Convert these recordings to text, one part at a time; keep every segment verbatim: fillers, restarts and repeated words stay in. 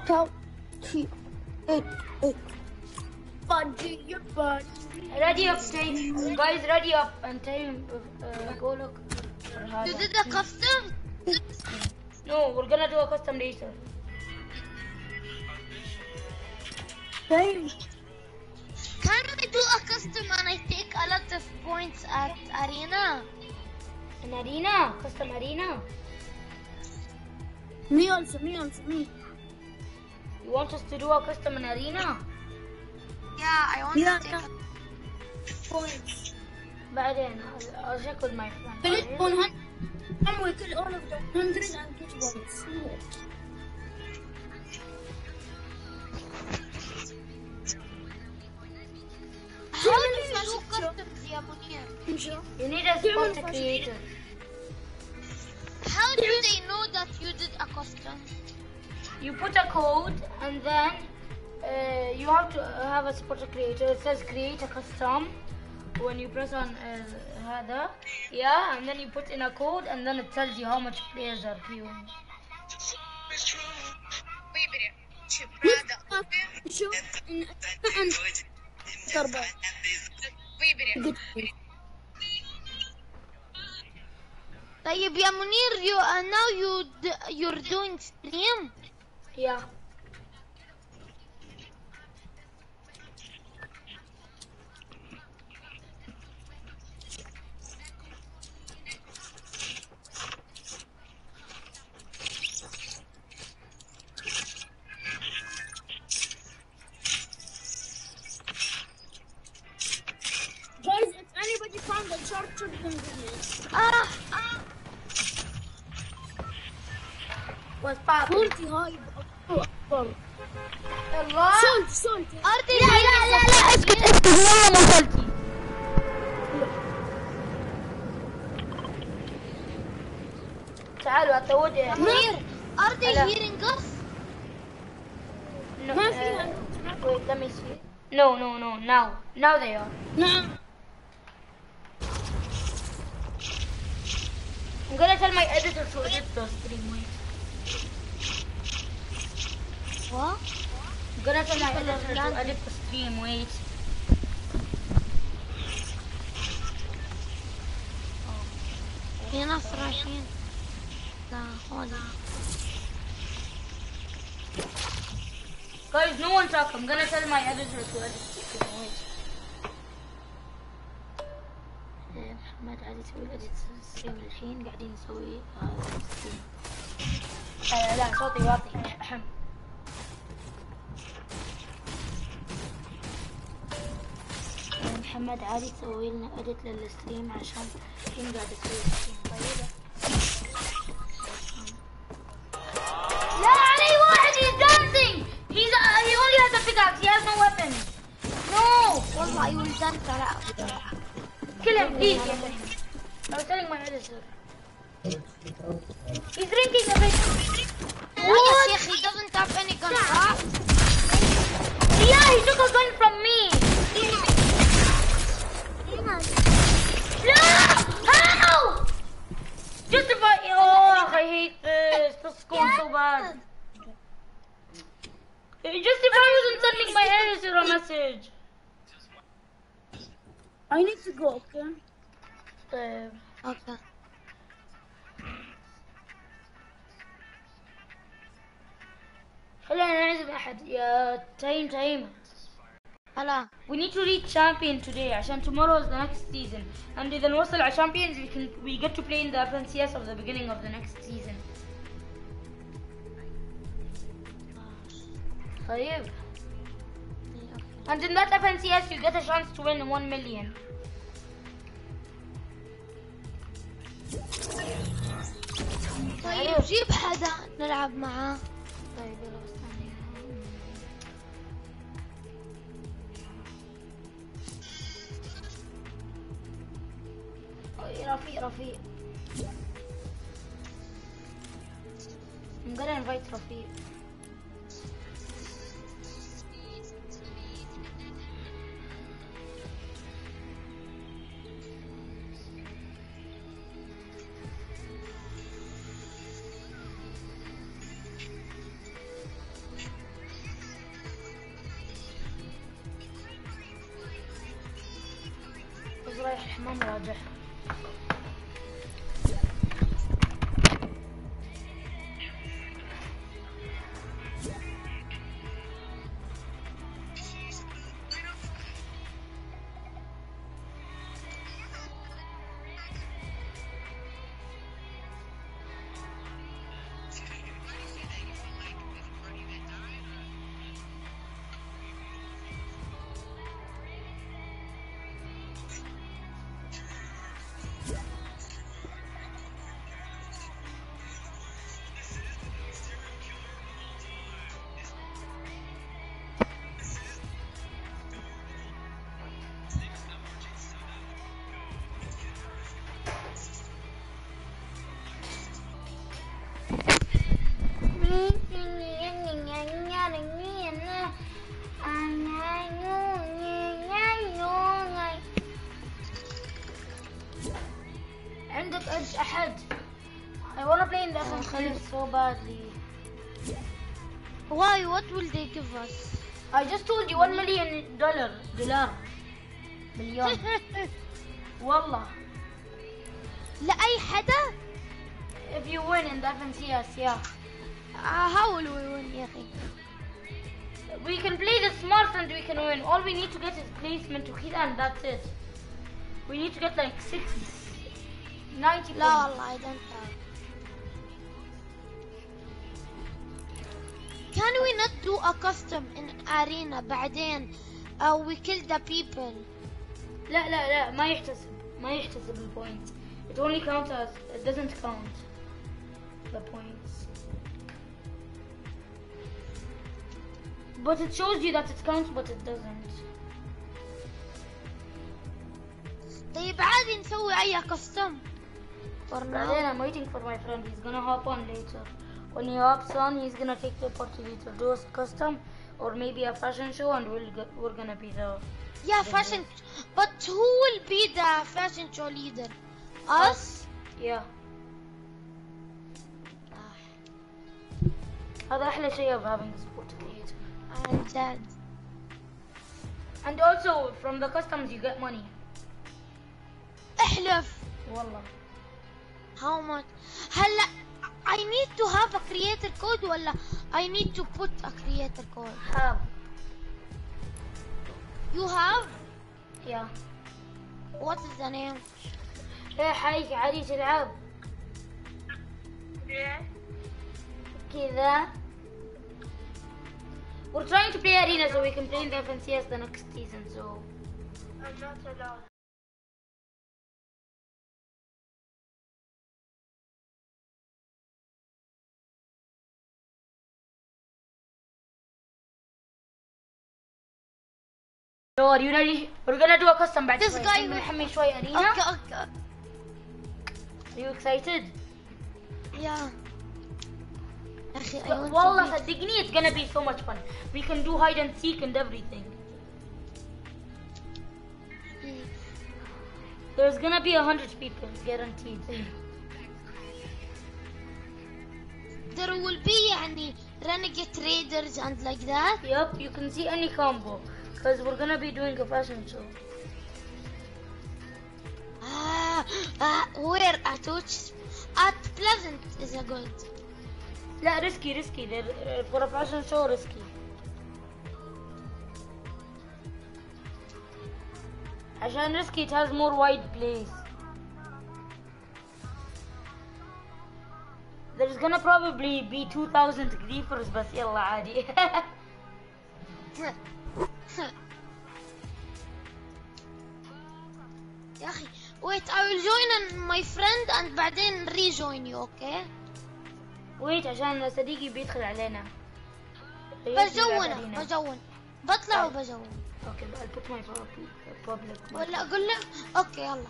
Count, three, eight, eight. Fudgy, your butt. Ready up, Taeem. Guys, ready up. And Taeem, uh, go look. You did a custom? No, we're gonna do a custom later. Taeem. Can I do a custom and I take a lot of points at arena? An arena? Custom arena? Me also, me also, me. You want us to do a custom in arena? Yeah, I want Yeah. to take a Points. بعدين I'll, I'll check with my friend. Finish one hundred. And we kill all of them. Hundred and get points. How do you do customs, yeah, Munir? You need a spot creator. How do they know that you did a custom? You put a code and then uh, you have to have a spot creator. It says create a custom. When you press on uh, هذا, yeah, and then you put in a code and then it tells you how much players are queuing. شوف إن ضربة. طيب يا منير, you uh, now you d you're doing stream? Yeah. Guys, if anybody found the charger, then give me. Ah, ah. What's popping? Salty هاي أكبر. الله. Salty, salty. أرضي لا لا لا لا اسكت اسكت والله ما وصلتي. تعالوا أتودع. منير, are they Hello. hearing us? No, ما uh, فيها. wait, let me see. No, no, no. Now, now they are. نعم. I'm gonna tell my editor to edit the stream. Wait. What? I'm gonna tell my editor to edit the stream. Wait. في ناس رايحين. لا هون. Guys, no one talk. I'm gonna tell my editor to edit the stream. Wait. محمد عادي يسوي edit الستريم الحين قاعدين نسوي هذا الستريم. آه لا صوتي واطي. محمد عادي تسوي لنا edit للستريم عشان الحين قاعد اسوي ستريم. طيب. لا علي واحد he's dancing. He's uh, he only has a pickaxe. He has no weapon. No. والله I will dance على. Kill him, please. I was telling my editor. He's drinking a bit. What? Yes, he doesn't have any gun. Huh? Yeah, he took a gun from me. No! How? Justify. Oh, I hate this. This is going so bad. Justify wasn't sending my editor a message. I need to go, okay? طيب. Okay. خلينا نعزم أحد يا تايم تايم. هلا. We need to reach champion today عشان tomorrow is the next season. And إذا نوصل على champions we can we get to play in the F N C S of the beginning of the next season. طيب. And in that F N C S you get a chance to win one million. طيب جيب حدا نلعب معاه. طيب يلا بس ثانية. أي رفيق رفيق. I'm gonna invite رفيق. راجع. عندك ايش احد؟ I wanna play in the F M C so badly. Why? What will they give us? I just told you one million dollar دولار مليون. والله. لأي حدا؟ If you win in the F M C S, yeah. Uh, how will we win يا أخي؟ We can play the smart and we can win. All we need to get is placement to hit and that's it. We need to get like six, ninety لا points. والله I don't have. Can we not do a custom in arena بعدين uh, we kill the people? لا لا لا ما يحتسب ما يحتسب البوينت. It only counts as it doesn't count the points. But it shows you that it counts but it doesn't. طيب عادي نسوي أي custom. For now. Then I'm waiting for my friend. He's gonna hop on later. When he hops on, he's gonna take the opportunity to do a custom or maybe a fashion show, and we'll get, we're gonna be the Yeah, the fashion. But who will be the fashion show leader? Us? Yeah. هذا أحلى شيء of having a sport creator. I'm dead. And also from the customs you get money. احلف. والله. How much? هلا I need to have a creator code ولا I need to put a creator code? Have. You have? Yeah. What is the name? ايه حي عادي تلعب. كذا. We're trying to play arena so we can play in the F N C S the next season, so. I'm not allowed. So are you ready? We're gonna do a custom بعد This شوي. guy will- نحمي شوي arena. Okay, okay. Are you excited? Yeah. أخي I want والله to صدقني it's gonna be so much fun. We can do hide and seek and everything. be... There's gonna be a hundred people guaranteed. There will be يعني renegade raiders and like that. Yep, you can see any combo because we're gonna be doing a fashion show. Ah, ah, where at which? At Pleasant is a good. لا risky risky They're, uh, for a fashion show risky. عشان risky it has more wide place. There's gonna probably be two thousand griefers بس يلا عادي. يا أخي wait I will join my friend and بعدين rejoin you okay? wait عشان صديقي بيدخل علينا. بجون بجون بطلع وبجون. Okay, I'll put my public. public ولا أقول له أوكي يلا.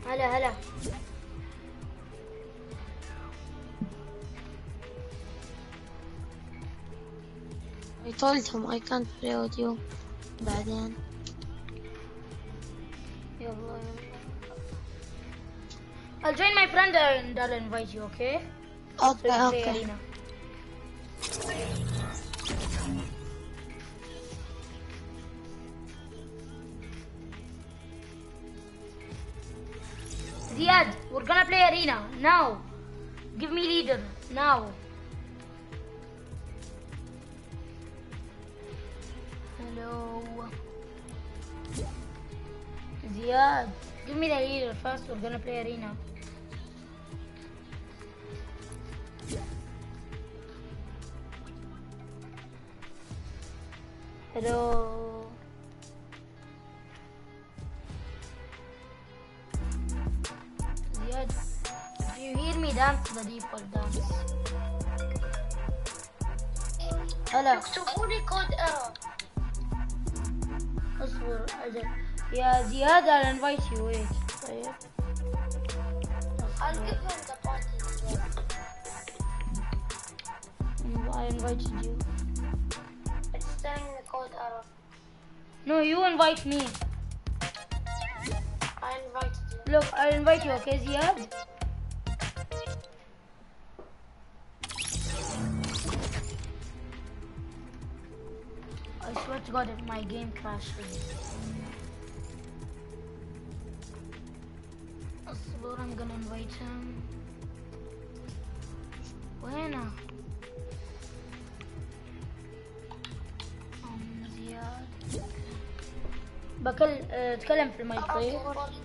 هلا هلا. I told him I can't play with you. بعدين. يلا يلا. I'll join my friend and I'll invite you, okay? Okay, So you play okay. arena. Ziad, we're gonna play arena now. Give me leader now. Hello. Ziad, give me the leader first. We're gonna play arena. Hello. Ziad, if you hear me, dance the default dance. هلا. اكتبوا لي كود ايرور. اصبر أجل. يا زياد I'll invite you. Wait. طيب. I'll give him the party. I invited you. It's telling me code error. No, you invite me. I invited you. Look, I'll invite you, okay, Ziad? I swear to God if my game crashes. أصبر, I'm gonna invite him. وينه؟ أم زياد. بكل اه، اتكلم في المايك طيب.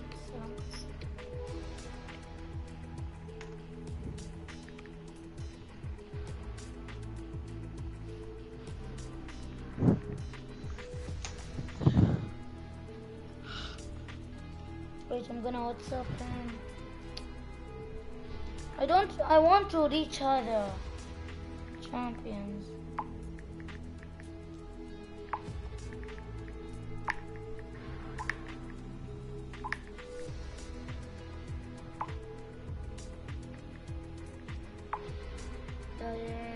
Wait, I'm gonna WhatsApp him. I don't. I want to reach other champions. Taeem.